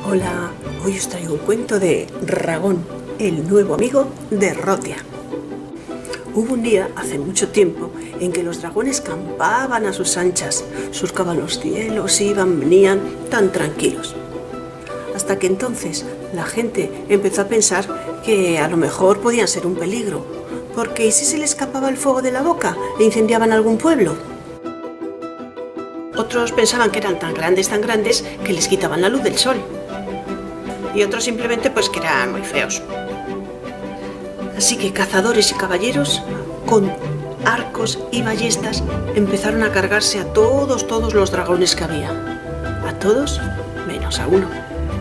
Hola, hoy os traigo un cuento de Ragón, el nuevo amigo de Rotia. Hubo un día, hace mucho tiempo, en que los dragones campaban a sus anchas, surcaban los cielos, iban, venían, tan tranquilos. Hasta que entonces la gente empezó a pensar que a lo mejor podían ser un peligro, porque ¿y si se les escapaba el fuego de la boca e incendiaban algún pueblo? Otros pensaban que eran tan grandes, que les quitaban la luz del sol. Y otros simplemente pues que eran muy feos. Así que cazadores y caballeros con arcos y ballestas empezaron a cargarse a todos los dragones que había. A todos menos a uno.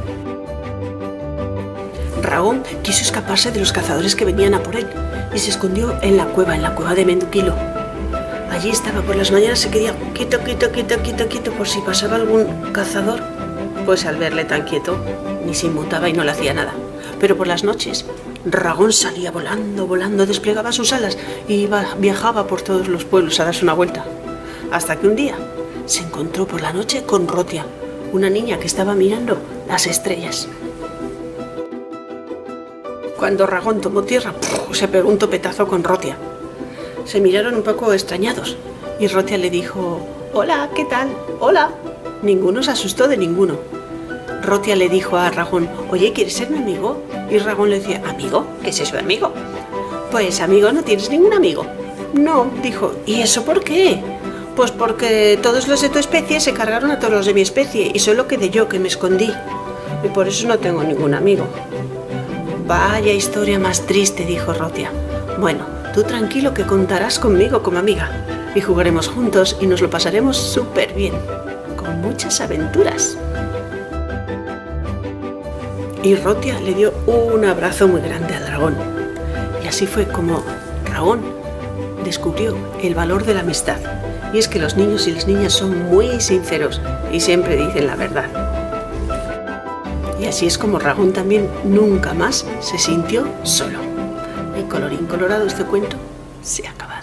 Ragón quiso escaparse de los cazadores que venían a por él y se escondió en la cueva de Menduquilo. Allí estaba por las mañanas, se quedaba quieto, por si pasaba algún cazador. Pues al verle tan quieto, ni se inmutaba y no le hacía nada. Pero por las noches, Ragón salía volando, desplegaba sus alas y viajaba por todos los pueblos a darse una vuelta. Hasta que un día se encontró por la noche con Rotia, una niña que estaba mirando las estrellas. Cuando Ragón tomó tierra, se pegó un topetazo con Rotia. Se miraron un poco extrañados y Rotia le dijo: «Hola, ¿qué tal? Hola». Ninguno se asustó de ninguno. Rotia le dijo a Ragón: «Oye, ¿quieres ser mi amigo?» Y Ragón le decía: «¿Amigo? ¿Qué es eso de amigo?» «Pues amigo, no tienes ningún amigo». «No», dijo. «¿Y eso por qué?» «Pues porque todos los de tu especie se cargaron a todos los de mi especie y solo quedé yo, que me escondí. Y por eso no tengo ningún amigo». «Vaya historia más triste», dijo Rotia. «Bueno, tú tranquilo, que contarás conmigo como amiga y jugaremos juntos y nos lo pasaremos súper bien, con muchas aventuras». Y Rotia le dio un abrazo muy grande al dragón. Y así fue como Ragón descubrió el valor de la amistad. Y es que los niños y las niñas son muy sinceros y siempre dicen la verdad. Y así es como Ragón también nunca más se sintió solo. Y colorín colorado, este cuento se acaba.